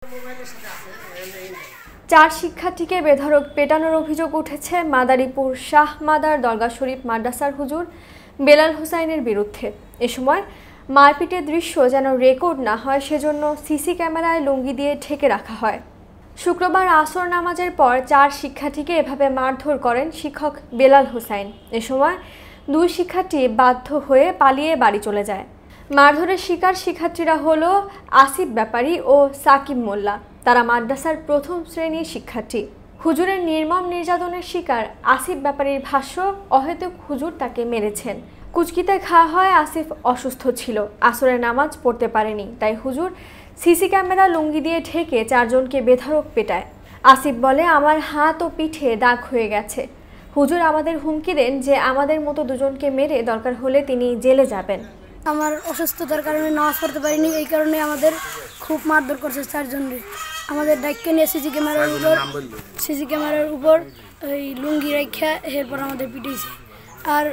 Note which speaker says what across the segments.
Speaker 1: চার শিক্ষার্থীকে বেধড়ক পেটানোর অভিযোগ উঠেছে মাদারীপুর শাহ মাদার দরগা শরীফ মাদ্রাসার হুজুর বেলাল হোসাইনের বিরুদ্ধে। এ সময় মারপিটের দৃশ্য যেন রেকর্ড না হয় সেজন্য সিসি ক্যামেরায় লুঙ্গি দিয়ে ঢেকে রাখা হয়। শুক্রবার আসর নামাজের পর চার শিক্ষার্থীকে এভাবে মারধর করেন শিক্ষক বেলাল হোসাইন। এ সময় দুই শিক্ষার্থী বাধ্য হয়ে পালিয়ে বাড়ি চলে যায়। মারধরের শিকার শিক্ষার্থীরা হলো আসিফ ব্যাপারী ও সাকিব মোল্লা। তারা মাদ্রাসার প্রথম শ্রেণীর শিক্ষার্থী। হুজুরের নির্মম নির্যাতনের শিকার আসিফ ব্যাপারীর ভাষ্য, অহেতুক হুজুর তাকে মেরেছেন। কুচকিতে ঘা হয় আসিফ অসুস্থ ছিল, আসরের নামাজ পড়তে পারেনি, তাই হুজুর সিসি ক্যামেরা লুঙ্গি দিয়ে ঢেকে চারজনকে বেধড়ক পেটায়। আসিফ বলে, আমার হাত ও পিঠে দাগ হয়ে গেছে। হুজুর আমাদের হুমকি দেন যে আমাদের মতো দুজনকে মেরে দরকার হলে তিনি জেলে যাবেন।
Speaker 2: আমার অসুস্থতার কারণে নামাজ পড়তে পারিনি, এই কারণে আমাদের খুব মারধর করছে চারজনরে। আমাদের ডাইকে নিয়ে সিসি ক্যামেরার উপর ওই লুঙ্গি রেখা এরপর আমাদের পিটিয়েছে। আর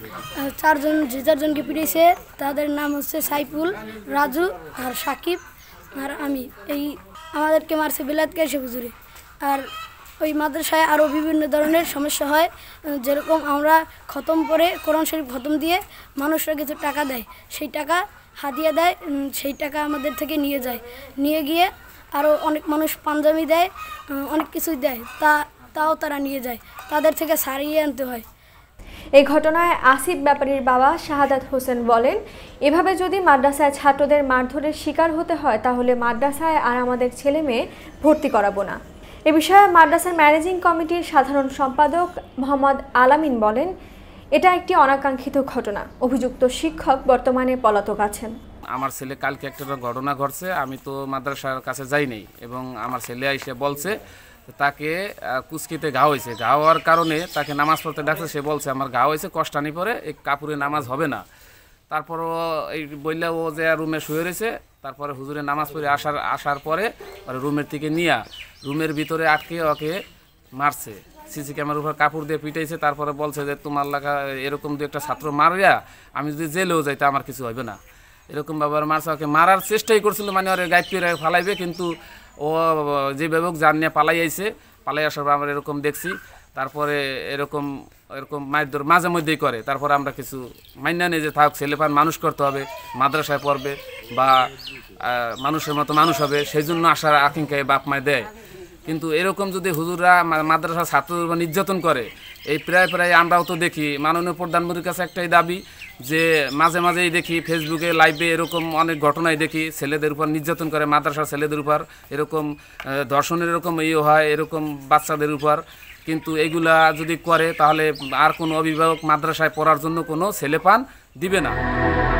Speaker 2: যে চারজনকে পিটিয়েছে তাদের নাম হচ্ছে সাইফুল, রাজু আর সাকিব আর আমি। এই আমাদেরকে মারছে বিলাতকে এসে হুজুরে। আর ওই মাদ্রাসায় আরও বিভিন্ন ধরনের সমস্যা হয়, যেরকম আমরা খতম করে কোরআন শরীফ খতম দিয়ে মানুষরা কিছু টাকা দেয়, সেই টাকা হাদিয়া দেয়, সেই টাকা আমাদের থেকে নিয়ে গিয়ে আরও অনেক মানুষ পাঞ্জাবি দেয়, অনেক কিছুই দেয়, তাও তারা নিয়ে যায়, তাদের থেকে সারিয়ে আনতে হয়।
Speaker 1: এই ঘটনায় আসিফ ব্যাপারীর বাবা শাহাদাত হোসেন বলেন, এভাবে যদি মাদ্রাসায় ছাত্রদের মারধরের শিকার হতে হয় তাহলে মাদ্রাসায় আর আমাদের ছেলে মেয়ে ভর্তি করাবো না। এ বিষয়ে মাদ্রাসার ম্যানেজিং কমিটির সাধারণ সম্পাদক মোহাম্মদ আলামিন বলেন, এটা একটি অনাকাঙ্ক্ষিত ঘটনা। অভিযুক্ত শিক্ষক বর্তমানে পলাতক আছেন।
Speaker 3: আমার ছেলে কালকে একটা ঘটনা ঘটছে, আমি তো মাদ্রাসার কাছে যাই নাই, এবং আমার ছেলে এসে বলছে তাকে কুচকিতে ঘা হয়েছে, ঘা হওয়ার কারণে তাকে নামাজ পড়তে ডাকছে। সে বলছে আমার ঘা হয়েছে, কষ্টানি পরে এই কাপড়ে নামাজ হবে না। তারপরও এই বললে ও যে রুমে শুয়ে রয়েছে। তারপরে হুজুরে নামাজ পড়ে আসার পরে রুমের থেকে নিয়ে রুমের ভিতরে আটকে ওকে মারছে, সিসি ক্যামেরার উপর কাপড় দিয়ে পিটাইছে। তারপরে বলছে যে তোমার লাগা এরকম দু একটা ছাত্র মারিয়া আমি যদি জেলেও যাইতে আমার কিছু হবে না, এরকম ব্যাপার মারছে। ওকে মারার চেষ্টাই করছিল, মানে ওর গাইড পেয়ে ফালাইবে, কিন্তু ও যেভাবে জান নিয়ে পালাই আসার পর আমরা এরকম দেখছি। তারপরে এরকম মারধর মাঝে মধ্যেই করে। তারপরে আমরা কিছু মাইনা নেই যে থাক, ছেলেপান মানুষ করতে হবে, মাদ্রাসায় পড়বে বা মানুষের মতো মানুষ হবে, সেই জন্য আসার আকাঙ্ক্ষায় বাপ মায় দেয়। কিন্তু এরকম যদি হুজুররা মাদ্রাসার ছাত্রদের উপর নির্যাতন করে, এই প্রায় আমরাও তো দেখি। মাননীয় প্রধানমন্ত্রীর কাছে একটাই দাবি যে মাঝেই দেখি ফেসবুকে লাইভে এরকম অনেক ঘটনাই দেখি, ছেলেদের উপর নির্যাতন করে, মাদ্রাসার ছেলেদের উপর এরকম ধর্ষণের এরকম হয় এরকম বাচ্চাদের উপর। কিন্তু এগুলা যদি করে তাহলে আর কোনো অভিভাবক মাদ্রাসায় পড়ার জন্য কোনো ছেলেপান দিবে না।